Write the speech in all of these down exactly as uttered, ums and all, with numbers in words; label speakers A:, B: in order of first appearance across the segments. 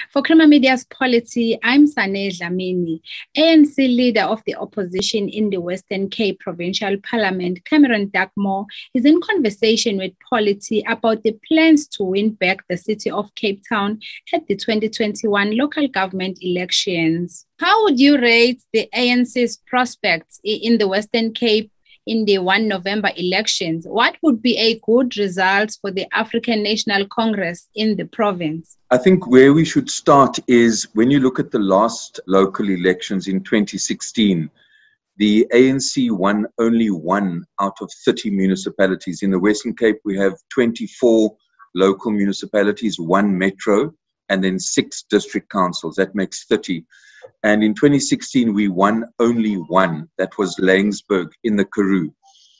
A: For Creamer Media's Polity, I'm Sane Dlamini. A N C leader of the opposition in the Western Cape Provincial Parliament, Cameron Duckmore, is in conversation with Polity about the plans to win back the city of Cape Town at the twenty twenty-one local government elections. How would you rate the A N C's prospects in the Western Cape in the first of November elections? What would be a good result for the African National Congress in the province?
B: I think where we should start is when you look at the last local elections in twenty sixteen, the A N C won only one out of thirty municipalities. In the Western Cape, we have twenty-four local municipalities, one metro, and then six district councils. That makes thirty. And in twenty sixteen, we won only one. That was Laingsburg in the Karoo.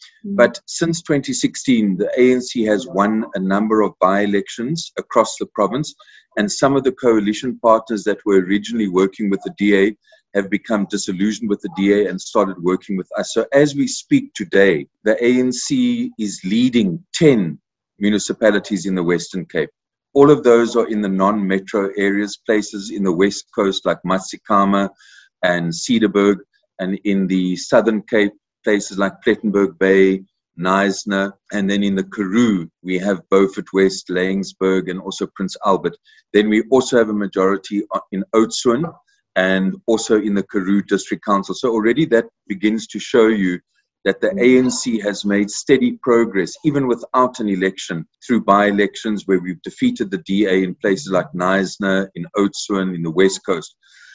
B: But since twenty sixteen, the A N C has won a number of by-elections across the province, and some of the coalition partners that were originally working with the D A have become disillusioned with the D A and started working with us. So as we speak today, the A N C is leading ten municipalities in the Western Cape. All of those are in the non-metro areas, places in the West Coast like Matsikama and Cedarburg, and in the Southern Cape, places like Plettenberg Bay, Knysna, and then in the Karoo, we have Beaufort West, Laingsburg, and also Prince Albert. Then we also have a majority in Oudtshoorn and also in the Karoo District Council. So already that begins to show you that the A N C has made steady progress, even without an election, through by-elections where we've defeated the D A in places like Knysna, in Oudtshoorn, in the West Coast.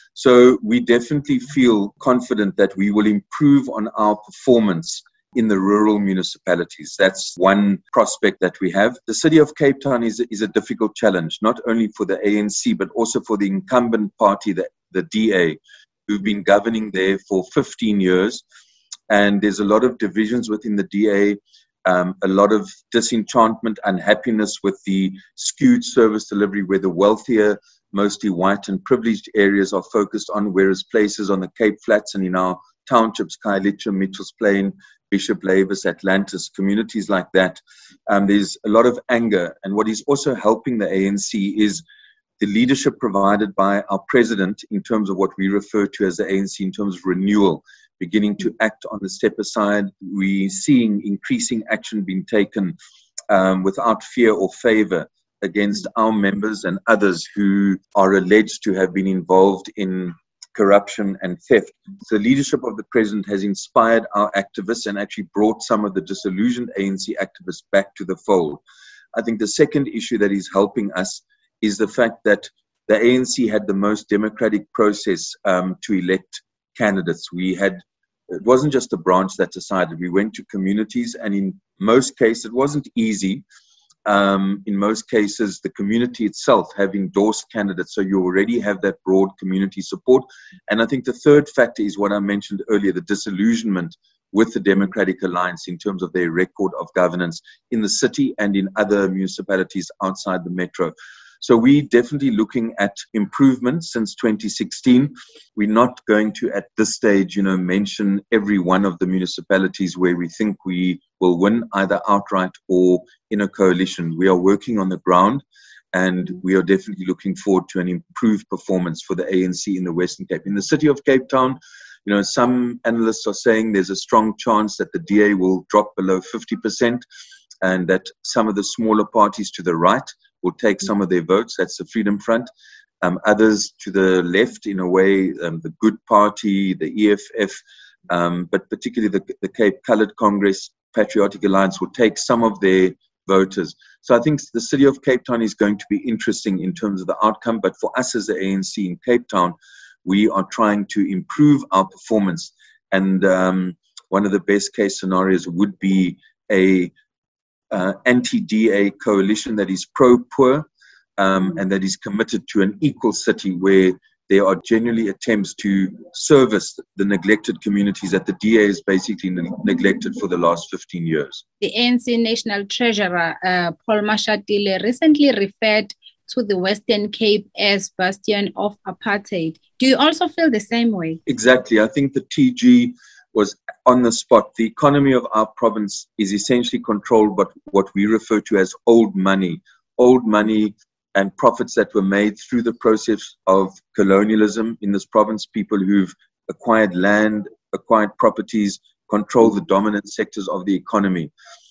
B: So we definitely feel confident that we will improve on our performance in the rural municipalities. That's one prospect that we have. The city of Cape Town is, is a difficult challenge, not only for the A N C, but also for the incumbent party, the, the D A, who've been governing there for fifteen years. And there's a lot of divisions within the D A, um, a lot of disenchantment, unhappiness with the skewed service delivery where the wealthier, mostly white and privileged areas are focused on, whereas places on the Cape Flats and in our townships, Khayelitsha, Mitchells Plain, Bishop Lavis, Atlantis, communities like that, um, there's a lot of anger. And what is also helping the A N C is the leadership provided by our president in terms of what we refer to as the A N C in terms of renewal, beginning to act on the step aside. We're seeing increasing action being taken um, without fear or favor against our members and others who are alleged to have been involved in corruption and theft. The leadership of the president has inspired our activists and actually brought some of the disillusioned A N C activists back to the fold. I think the second issue that is helping us is the fact that the A N C had the most democratic process um, to elect candidates. We had, it wasn't just a branch that decided. We went to communities, and in most cases, it wasn't easy. Um, in most cases, the community itself have endorsed candidates, so you already have that broad community support. And I think the third factor is what I mentioned earlier, the disillusionment with the Democratic Alliance in terms of their record of governance in the city and in other municipalities outside the metro. So we're definitely looking at improvement since twenty sixteen. We're not going to, at this stage, you know, mention every one of the municipalities where we think we will win either outright or in a coalition. We are working on the ground, and we are definitely looking forward to an improved performance for the A N C in the Western Cape. In the city of Cape Town, you know, some analysts are saying there's a strong chance that the D A will drop below fifty percent and that some of the smaller parties to the right will take some of their votes. That's the Freedom Front. Um, others to the left, in a way, um, the Good Party, the E F F, um, but particularly the, the Cape Coloured Congress, Patriotic Alliance will take some of their voters. So I think the city of Cape Town is going to be interesting in terms of the outcome. But for us as the A N C in Cape Town, we are trying to improve our performance. And um, one of the best case scenarios would be a Uh, anti-D A coalition that is pro-poor um, and that is committed to an equal city where there are genuinely attempts to service the neglected communities that the D A has basically ne neglected for the last fifteen years.
A: The A N C National Treasurer, uh, Paul Mashatile, recently referred to the Western Cape as bastion of apartheid. Do you also feel the same way?
B: Exactly. I think the T G was on the spot. The economy of our province is essentially controlled by what we refer to as old money. Old money and profits that were made through the process of colonialism in this province, people who've acquired land, acquired properties, control the dominant sectors of the economy.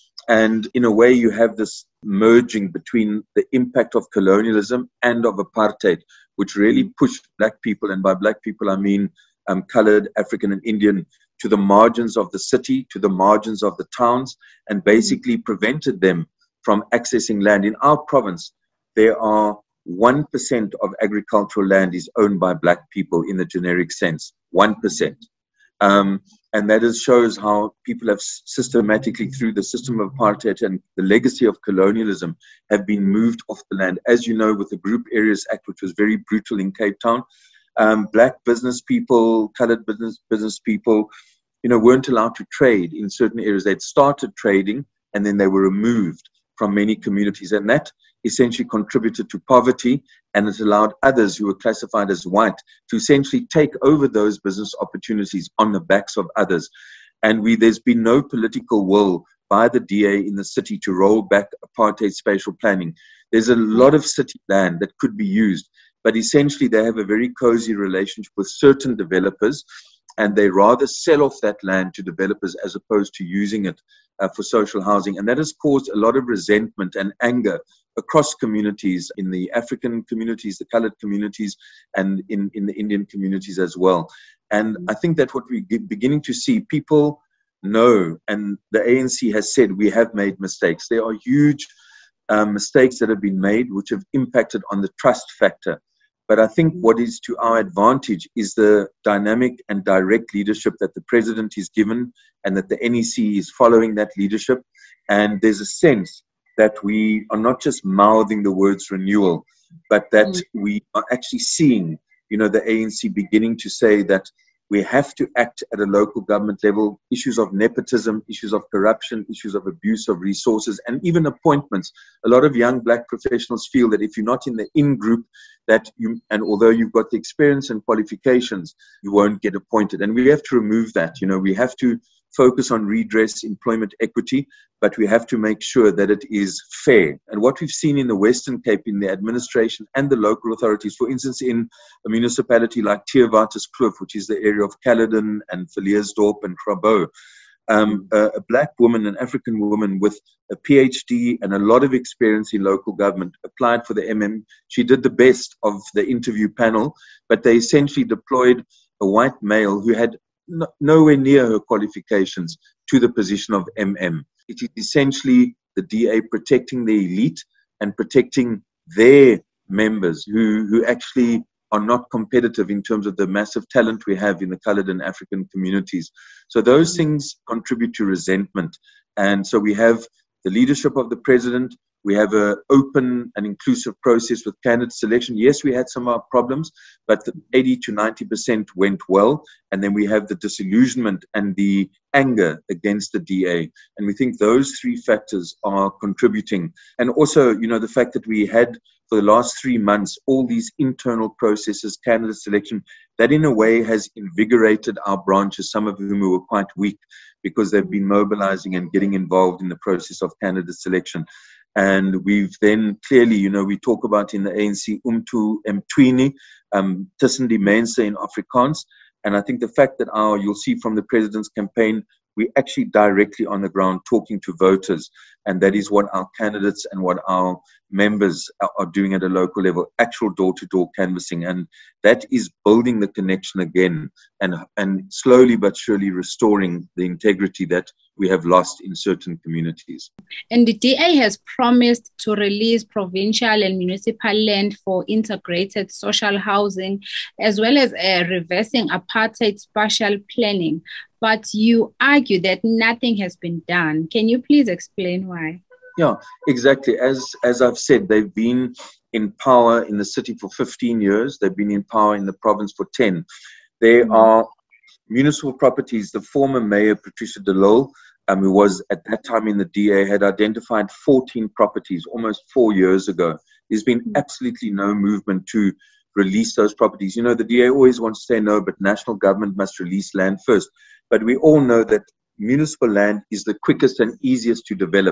B: And in a way, you have this merging between the impact of colonialism and of apartheid, which really pushed black people, and by black people I mean um, colored, African and Indian, to the margins of the city, to the margins of the towns, and basically prevented them from accessing land. In our province, there are one percent of agricultural land is owned by black people in the generic sense, one percent. Um, and that is, shows how people have systematically, through the system of apartheid and the legacy of colonialism, have been moved off the land. As you know, with the Group Areas Act, which was very brutal in Cape Town, um, black business people, colored business, business people, you know, weren't allowed to trade in certain areas. They'd started trading and then they were removed from many communities. And that essentially contributed to poverty, and it allowed others who were classified as white to essentially take over those business opportunities on the backs of others. And we, there's been no political will by the D A in the city to roll back apartheid spatial planning. There's a lot of city land that could be used, but essentially they have a very cozy relationship with certain developers, and they rather sell off that land to developers as opposed to using it uh, for social housing. And that has caused a lot of resentment and anger across communities, in the African communities, the colored communities, and in, in the Indian communities as well. And I think that what we're beginning to see, people know, and the A N C has said, we have made mistakes. There are huge um, mistakes that have been made which have impacted on the trust factor. But I think what is to our advantage is the dynamic and direct leadership that the president is given, and that the N E C is following that leadership. And there's a sense that we are not just mouthing the words renewal, but that mm. we are actually seeing, you know, the A N C beginning to say that we have to act at a local government level. Issues of nepotism, issues of corruption, issues of abuse of resources, and even appointments. A lot of young black professionals feel that if you're not in the in group, that you, and although you've got the experience and qualifications, you won't get appointed. And we have to remove that. You know, we have to focus on redress, employment equity, but we have to make sure that it is fair. And what we've seen in the Western Cape, in the administration and the local authorities, for instance, in a municipality like Theewaterskloof, which is the area of Caledon and Villiersdorp and Grabouw, um, a, a black woman, an African woman with a PhD and a lot of experience in local government, applied for the M M. She did the best of the interview panel, but they essentially deployed a white male who had No, nowhere near her qualifications to the position of M M. It is essentially the D A protecting the elite and protecting their members who, who actually are not competitive in terms of the massive talent we have in the colored and African communities. So those things contribute to resentment. And so we have the leadership of the president. We have an open and inclusive process with candidate selection. Yes, we had some of our problems, but eighty to ninety percent went well. And then we have the disillusionment and the anger against the D A. And we think those three factors are contributing. And also, you know, the fact that we had for the last three months all these internal processes, candidate selection, that in a way has invigorated our branches, some of whom were quite weak, because they've been mobilizing and getting involved in the process of candidate selection. And we've then clearly, you know, we talk about in the A N C, umtu emtwini, um, tussen die mense in Afrikaans. And I think the fact that our, you'll see from the president's campaign, we're actually directly on the ground talking to voters. And that is what our candidates and what our members are doing at a local level, actual door-to-door canvassing. And that is building the connection again, and, and slowly but surely restoring the integrity that we have lost in certain communities.
A: And the D A has promised to release provincial and municipal land for integrated social housing, as well as uh, reversing apartheid spatial planning. But you argue that nothing has been done. Can you please explain why?
B: Yeah, exactly. As, as I've said, they've been in power in the city for fifteen years. They've been in power in the province for ten. There mm-hmm. are municipal properties. The former mayor, Patricia de Lille, um, who was at that time in the D A, had identified fourteen properties almost four years ago. There's been absolutely no movement to release those properties. You know, the D A always wants to say no, but national government must release land first. But we all know that municipal land is the quickest and easiest to develop.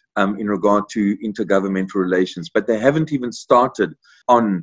B: um, in regard to intergovernmental relations, but they haven't even started on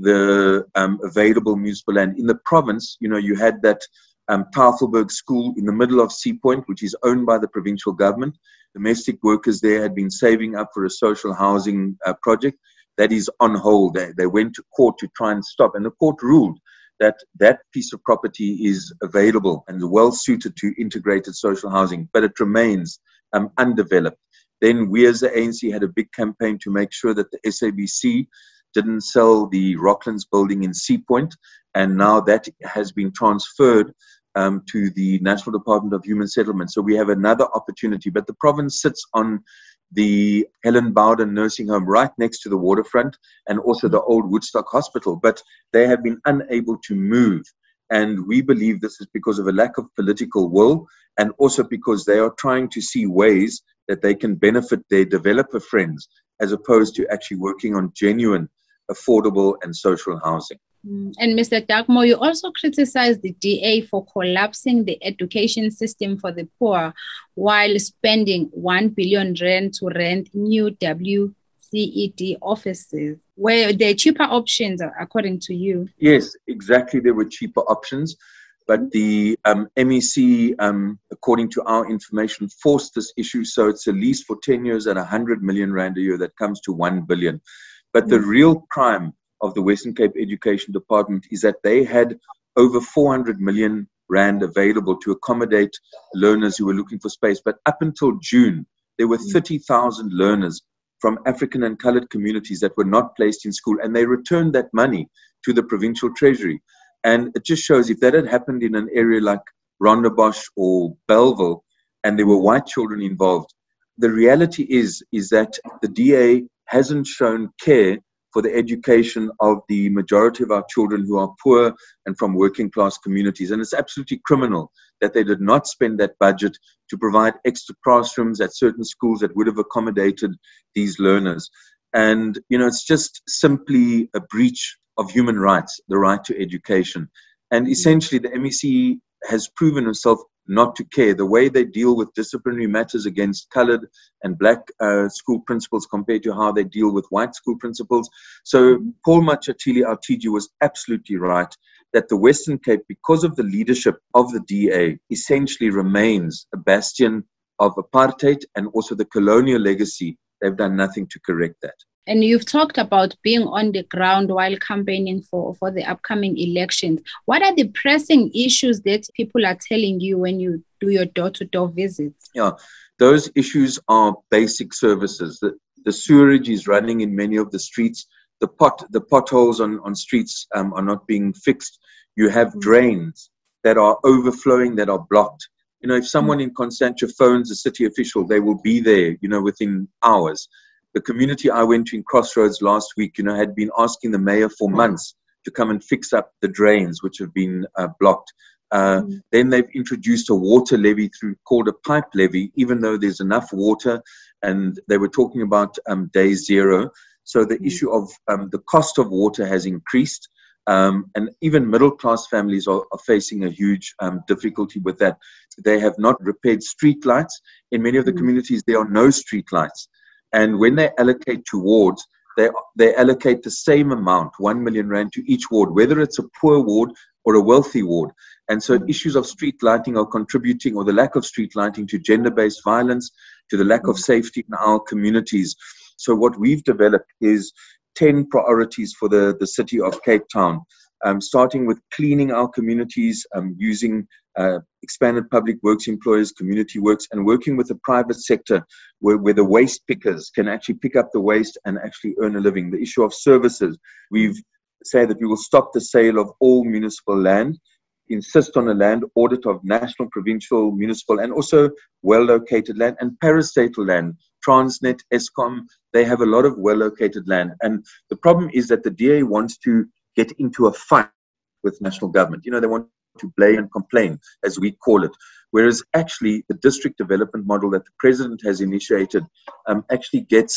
B: the um, available municipal land. In the province, you know, you had that um, Tafelberg school in the middle of Sea Point, which is owned by the provincial government. Domestic workers there had been saving up for a social housing uh, project. That is on hold. They, they went to court to try and stop, and the court ruled that that piece of property is available and well suited to integrated social housing, but it remains um, undeveloped. Then we as the A N C had a big campaign to make sure that the S A B C didn't sell the Rocklands building in Sea Point, and now that has been transferred um, to the National Department of Human Settlement. So we have another opportunity, but the province sits on the Helen Bowden nursing home right next to the waterfront and also the old Woodstock Hospital, but they have been unable to move. And we believe this is because of a lack of political will, and also because they are trying to see ways that they can benefit their developer friends as opposed to actually working on genuine, affordable and social housing.
A: And Mister Darkmore, you also criticized the D A for collapsing the education system for the poor while spending one billion rand to rent new W C E D offices. Were there cheaper options, according to you?
B: Yes, exactly. There were cheaper options. But the um, M E C, um, according to our information, forced this issue. So it's a lease for ten years at one hundred million rand a year. That comes to one billion. But mm-hmm. the real crime of the Western Cape Education Department is that they had over four hundred million rand available to accommodate learners who were looking for space. But up until June, there were thirty thousand learners from African and colored communities that were not placed in school, and they returned that money to the provincial treasury. And it just shows if that had happened in an area like Rondebosch or Belleville, and there were white children involved, the reality is, is that the D A hasn't shown care for the education of the majority of our children who are poor and from working class communities. And it's absolutely criminal that they did not spend that budget to provide extra classrooms at certain schools that would have accommodated these learners. And, you know, it's just simply a breach of human rights, the right to education. And essentially the M E C has proven itself not to care. The way they deal with disciplinary matters against colored and black uh, school principals compared to how they deal with white school principals. So Paul Machatili Artiji was absolutely right that the Western Cape, because of the leadership of the D A, essentially remains a bastion of apartheid and also the colonial legacy. They've done nothing to correct that.
A: And you've talked about being on the ground while campaigning for, for the upcoming elections. What are the pressing issues that people are telling you when you do your door-to-door visits?
B: Yeah, those issues are basic services. The, the sewerage is running in many of the streets. The pot, the potholes on, on streets um, are not being fixed. You have mm-hmm. drains that are overflowing, that are blocked. You know, if someone mm-hmm. in Constantia phones a city official, they will be there, you know, within hours. The community I went to in Crossroads last week, you know, had been asking the mayor for months to come and fix up the drains which have been uh, blocked. Uh, mm. Then they've introduced a water levy through called a pipe levy, even though there's enough water, and they were talking about um, day zero. So the mm. issue of um, the cost of water has increased, um, and even middle-class families are, are facing a huge um, difficulty with that. They have not repaired street lights. In many of the mm. communities, there are no street lights. And when they allocate to wards, they, they allocate the same amount, one million rand to each ward, whether it's a poor ward or a wealthy ward. And so issues of street lighting are contributing, or the lack of street lighting, to gender-based violence, to the lack of safety in our communities. So what we've developed is ten priorities for the, the city of Cape Town, um, starting with cleaning our communities, um, using Uh, expanded public works employers, community works, and working with the private sector where, where the waste pickers can actually pick up the waste and actually earn a living. The issue of services, we've said that we will stop the sale of all municipal land, insist on a land audit of national, provincial, municipal, and also well-located land and parastatal land. Transnet, Eskom, they have a lot of well-located land. And the problem is that the D A wants to get into a fight with national government. You know, they want to blame and complain, as we call it, whereas actually the district development model that the president has initiated um, actually gets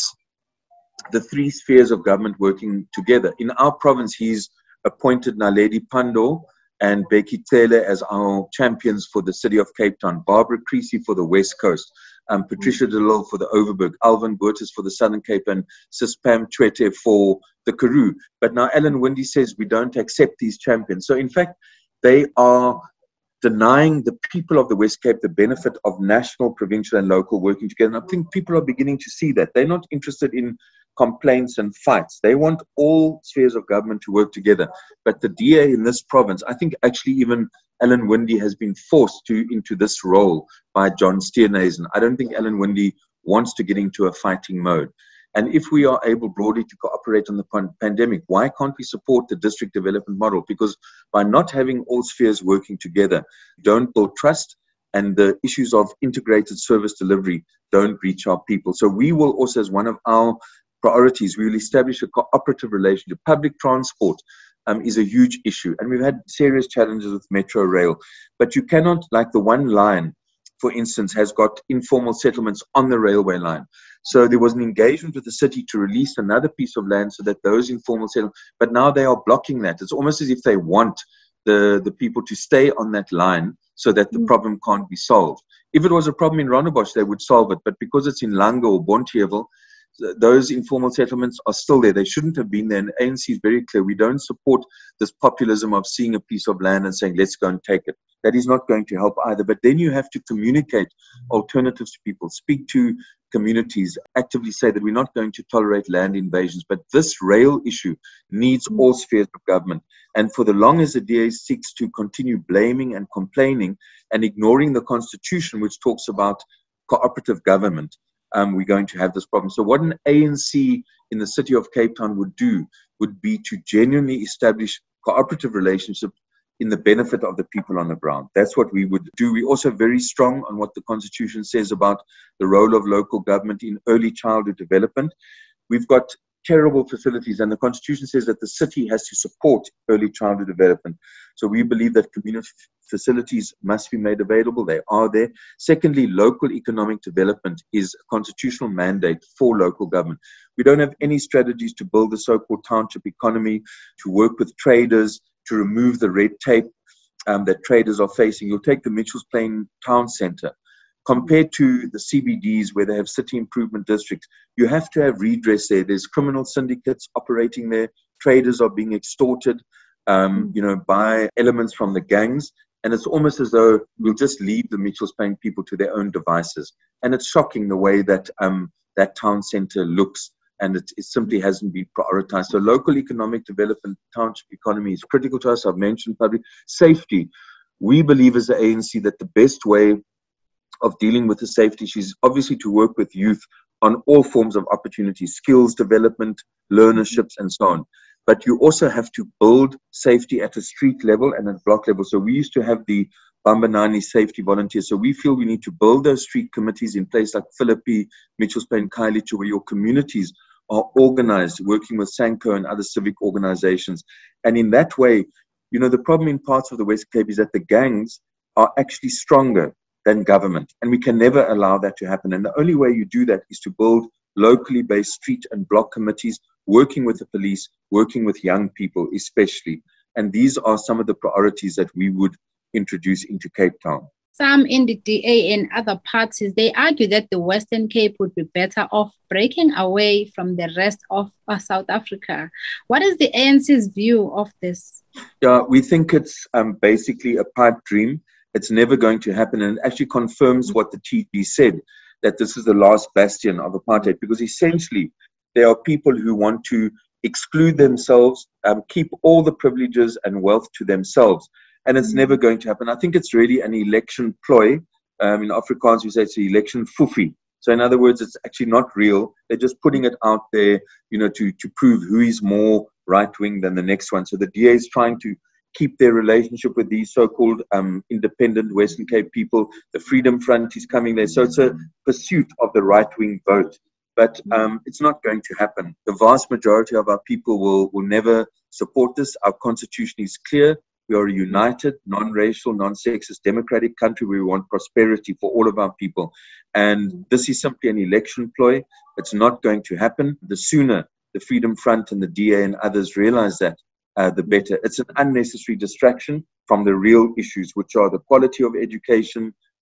B: the three spheres of government working together. In our province, he's appointed Naledi Pandor and Becky Taylor as our champions for the city of Cape Town, Barbara Creasy for the West Coast. um, Patricia de Lille for the Overberg, Alvin Boertes for the Southern Cape, and Sis Pam Chwete for the Karoo. But now Alan Winde says we don't accept these champions. So in fact, they are denying the people of the West Cape the benefit of national, provincial and local working together. And I think people are beginning to see that. They're not interested in complaints and fights. They want all spheres of government to work together. But the D A in this province, I think actually even Alan Winde has been forced to into this role by John Steenhuisen. I don't think Alan Winde wants to get into a fighting mode. And if we are able broadly to cooperate on the pan pandemic, why can't we support the district development model? Because by not having all spheres working together, don't build trust, and the issues of integrated service delivery don't reach our people. So we will also, as one of our priorities, we will establish a cooperative relationship. Public transport um, is a huge issue, and we've had serious challenges with Metro Rail. But you cannot, like the one line, for instance, has got informal settlements on the railway line. So there was an engagement with the city to release another piece of land so that those informal settlements, but now they are blocking that. It's almost as if they want the, the people to stay on that line so that the mm. problem can't be solved. If it was a problem in Rondebosch, they would solve it. But because it's in Langa or Bonteheuwel, those informal settlements are still there. They shouldn't have been there. And A N C is very clear. We don't support this populism of seeing a piece of land and saying, let's go and take it. That is not going to help either. But then you have to communicate alternatives to people, speak to communities, actively say that we're not going to tolerate land invasions. But this rail issue needs all spheres of government. And for the long as the D A seeks to continue blaming and complaining and ignoring the Constitution, which talks about cooperative government, Um, we're going to have this problem. So what an A N C in the city of Cape Town would do would be to genuinely establish cooperative relationships in the benefit of the people on the ground. That's what we would do. We're also very strong on what the Constitution says about the role of local government in early childhood development. We've got terrible facilities, and the Constitution says that the city has to support early childhood development. So we believe that community facilities must be made available. They are there. Secondly, local economic development is a constitutional mandate for local government. We don't have any strategies to build the so-called township economy, to work with traders, to remove the red tape um, that traders are facing. You'll take the Mitchells Plain Town Centre. Compared to the C B Ds where they have city improvement districts, you have to have redress there. There's criminal syndicates operating there. Traders are being extorted, um, you know, by elements from the gangs. And it's almost as though we'll just leave the Mitchells Plain people to their own devices. And it's shocking the way that um, that town centre looks, and it, it simply hasn't been prioritized. So local economic development, township economy is critical to us. I've mentioned public safety. We believe as the A N C that the best way of dealing with the safety issues is obviously to work with youth on all forms of opportunity, skills development, learnerships, and so on. But you also have to build safety at a street level and at block level. So we used to have the Bambanani safety volunteers. So we feel we need to build those street committees in place like Philippi, Mitchells Plain, Khayelitsha, where your communities are organized, working with SANCO and other civic organizations. And in that way, you know, the problem in parts of the West Cape is that the gangs are actually stronger than government. And we can never allow that to happen. And the only way you do that is to build locally based street and block committees, working with the police, working with young people especially. And these are some of the priorities that we would introduce into Cape Town.
A: Some in the D A and other parties, they argue that the Western Cape would be better off breaking away from the rest of uh, South Africa. What is the A N C's view of this?
B: Yeah, we think it's um, basically a pipe dream. It's never going to happen, and it actually confirms what the T G said, that this is the last bastion of apartheid, because essentially there are people who want to exclude themselves, um, keep all the privileges and wealth to themselves, and it's never going to happen. I think it's really an election ploy. Um, in Afrikaans, we say it's an election foofie. So in other words, it's actually not real. They're just putting it out there, you know, to, to prove who is more right-wing than the next one. So the D A is trying to keep their relationship with these so-called um, independent Western Cape people. The Freedom Front is coming there. So it's a pursuit of the right-wing vote. But um, it's not going to happen. The vast majority of our people will, will never support this. Our constitution is clear. We are a united, non-racial, non-sexist, democratic country where we want prosperity for all of our people. And this is simply an election ploy. It's not going to happen. The sooner the Freedom Front and the D A and others realize that, Uh, the better. It's an unnecessary distraction from the real issues, which are the quality of education,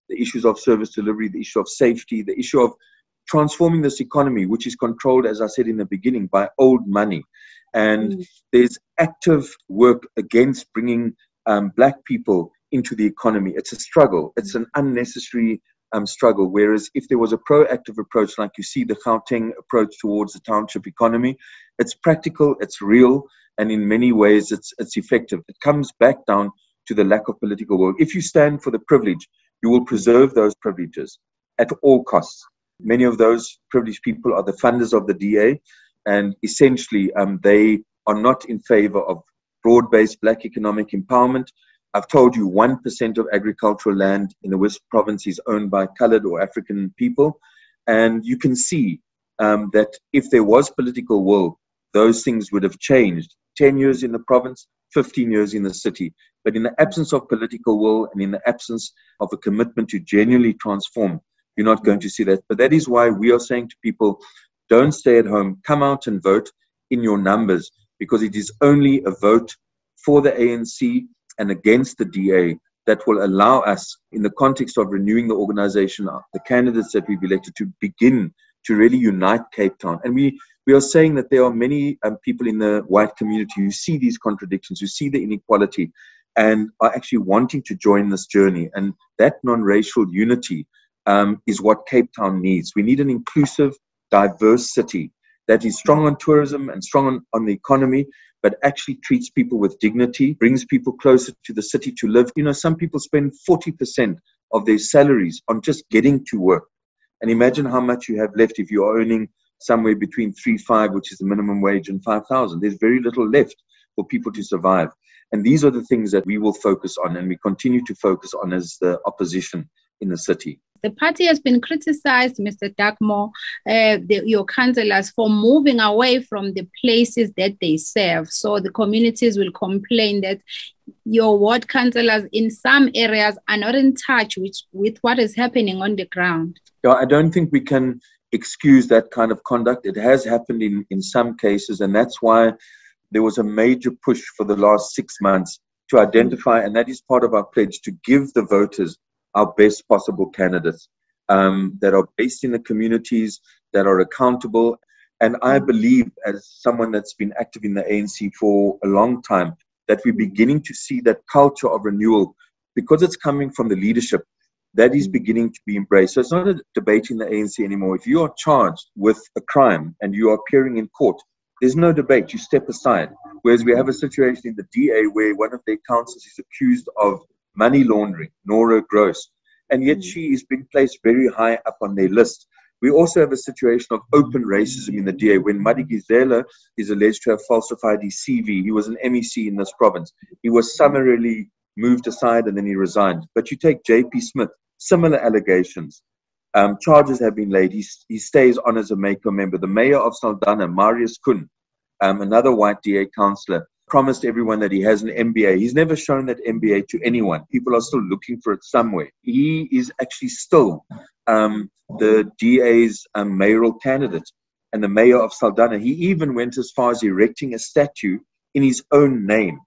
B: the issues of service delivery, the issue of safety, the issue of transforming this economy, which is controlled, as I said in the beginning, by old money. And mm. there's active work against bringing um, black people into the economy. It's a struggle. It's an unnecessary um, struggle. Whereas if there was a proactive approach, like you see the Gauteng approach towards the township economy, it's practical, it's real, and in many ways it's, it's effective. It comes back down to the lack of political will. If you stand for the privilege, you will preserve those privileges at all costs. Many of those privileged people are the funders of the D A, and essentially um, they are not in favor of broad-based black economic empowerment. I've told you one percent of agricultural land in the West Province is owned by colored or African people. And you can see um, that if there was political will, those things would have changed. ten years in the province, fifteen years in the city. But in the absence of political will and in the absence of a commitment to genuinely transform, you're not going to see that. But that is why we are saying to people, don't stay at home, come out and vote in your numbers, because it is only a vote for the A N C and against the D A that will allow us, in the context of renewing the organization, the candidates that we've elected, to begin to really unite Cape Town. And we, we are saying that there are many um, people in the white community who see these contradictions, who see the inequality, and are actually wanting to join this journey. And that non-racial unity um, is what Cape Town needs. We need an inclusive, diverse city that is strong on tourism and strong on, on the economy, but actually treats people with dignity, brings people closer to the city to live. You know, some people spend forty percent of their salaries on just getting to work. And imagine how much you have left if you are earning somewhere between three, five, which is the minimum wage, and five thousand. There's very little left for people to survive. And these are the things that we will focus on, and we continue to focus on as the opposition in the city.
A: The party has been criticized, Mister Darkmore, uh, the, your councillors, for moving away from the places that they serve. So the communities will complain that your ward councillors in some areas are not in touch with, with what is happening on the ground.
B: Yeah, I don't think we can excuse that kind of conduct. It has happened in, in some cases, and that's why there was a major push for the last six months to identify, and that is part of our pledge, to give the voters our best possible candidates um, that are based in the communities, that are accountable. And I believe, as someone that's been active in the A N C for a long time, that we're beginning to see that culture of renewal, because it's coming from the leadership, that is beginning to be embraced. So it's not a debate in the A N C anymore. If you are charged with a crime and you are appearing in court, there's no debate. You step aside. Whereas we have a situation in the D A where one of their councillors is accused of money laundering, Nora Gross, and yet she is being placed very high up on their list. We also have a situation of open racism in the D A when Madikizela is alleged to have falsified his C V. He was an M E C in this province. He was summarily moved aside and then he resigned. But you take J P Smith, similar allegations. Um, charges have been laid. He, he stays on as a MACO member. The mayor of Saldanha, Marius Kun, um, another white D A councillor, promised everyone that he has an M B A. He's never shown that M B A to anyone. People are still looking for it somewhere. He is actually still um, the D A's um, mayoral candidate and the mayor of Saldanha. He even went as far as erecting a statue in his own name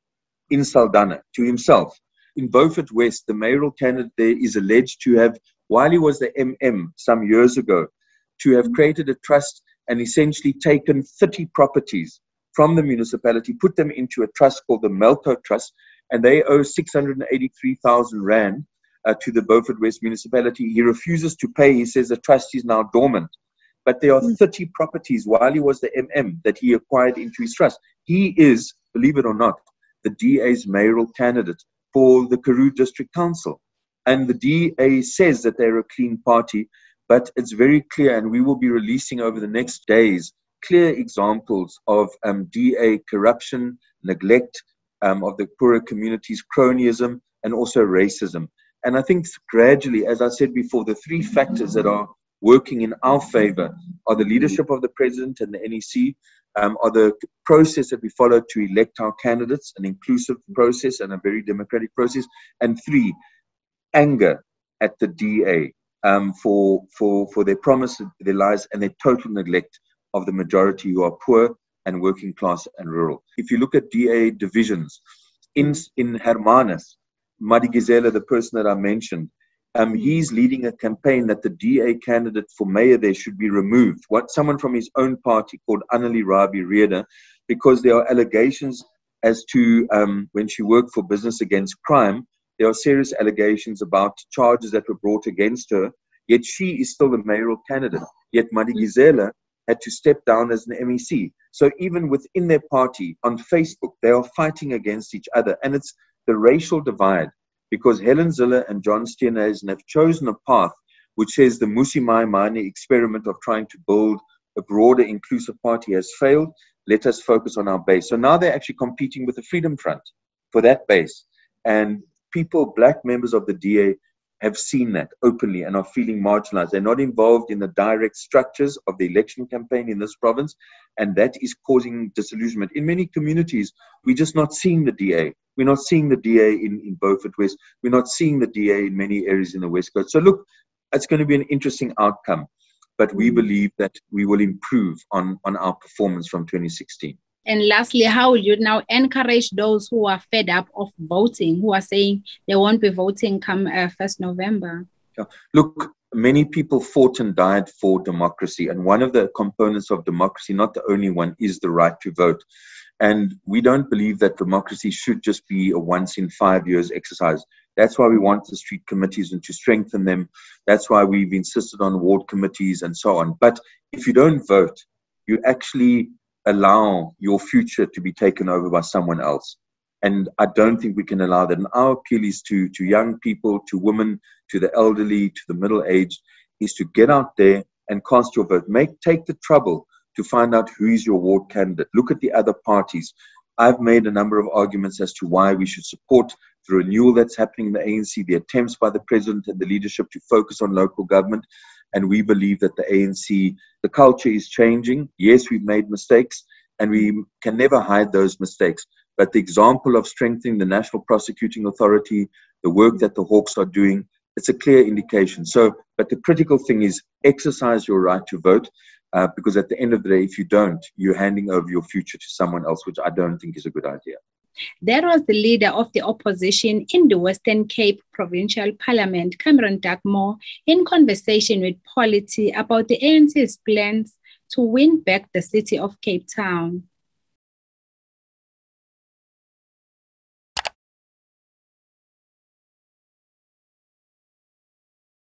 B: in Saldanha to himself. In Beaufort West, the mayoral candidate there is alleged to have, while he was the M M some years ago, to have created a trust and essentially taken thirty properties from the municipality, put them into a trust called the Melco Trust, and they owe six hundred eighty-three thousand rand uh, to the Beaufort West municipality. He refuses to pay. He says the trust is now dormant. But there are thirty properties while he was the M M that he acquired into his trust. He is, believe it or not, the D A's mayoral candidate for the Karoo District Council. And the D A says that they're a clean party, but it's very clear, and we will be releasing over the next days clear examples of um, D A corruption, neglect um, of the poorer communities, cronyism, and also racism. And I think gradually, as I said before, the three factors that are working in our favor are the leadership of the president and the N E C, um, are the process that we follow to elect our candidates, an inclusive process and a very democratic process, and three, anger at the D A um, for, for, for their promise, their lies, and their total neglect of the majority who are poor and working class and rural. If you look at D A divisions, in, in Hermanus, Madikizela, the person that I mentioned, Um, he's leading a campaign that the D A candidate for mayor there should be removed. What someone from his own party called Annelie Rabi Rieder, because there are allegations as to um, when she worked for Business Against Crime, there are serious allegations about charges that were brought against her, yet she is still the mayoral candidate. Yet Madikizela had to step down as an M E C. So even within their party, on Facebook, they are fighting against each other. And it's the racial divide, because Helen Zille and John Steenhuisen have chosen a path which says the Mmusi Maimane experiment of trying to build a broader inclusive party has failed. Let us focus on our base. So now they're actually competing with the Freedom Front for that base. And people, black members of the D A, have seen that openly and are feeling marginalized. They're not involved in the direct structures of the election campaign in this province, and that is causing disillusionment. In many communities, we're just not seeing the D A. We're not seeing the D A in, in Beaufort West. We're not seeing the D A in many areas in the West Coast. So look, it's going to be an interesting outcome, but we believe that we will improve on, on our performance from twenty sixteen.
A: And lastly, how will you now encourage those who are fed up of voting, who are saying they won't be voting come uh, first November?
B: Yeah. Look, many people fought and died for democracy. And one of the components of democracy, not the only one, is the right to vote. And we don't believe that democracy should just be a once in five years exercise. That's why we want the street committees and to strengthen them. That's why we've insisted on ward committees and so on. But if you don't vote, you actually allow your future to be taken over by someone else. And I don't think we can allow that. And our appeal is to, to young people, to women, to the elderly, to the middle-aged, is to get out there and cast your vote. Make, take the trouble to find out who is your ward candidate. Look at the other parties. I've made a number of arguments as to why we should support the renewal that's happening in the A N C, the attempts by the president and the leadership to focus on local government. And we believe that the A N C, the culture is changing. Yes, we've made mistakes, and we can never hide those mistakes. But the example of strengthening the National Prosecuting Authority, the work that the Hawks are doing, it's a clear indication. So, but the critical thing is exercise your right to vote, uh, because at the end of the day, if you don't, you're handing over your future to someone else, which I don't think is a good idea.
A: That was the leader of the opposition in the Western Cape Provincial Parliament, Cameron Duckmore, in conversation with Polity about the A N C's plans to win back the city of Cape Town.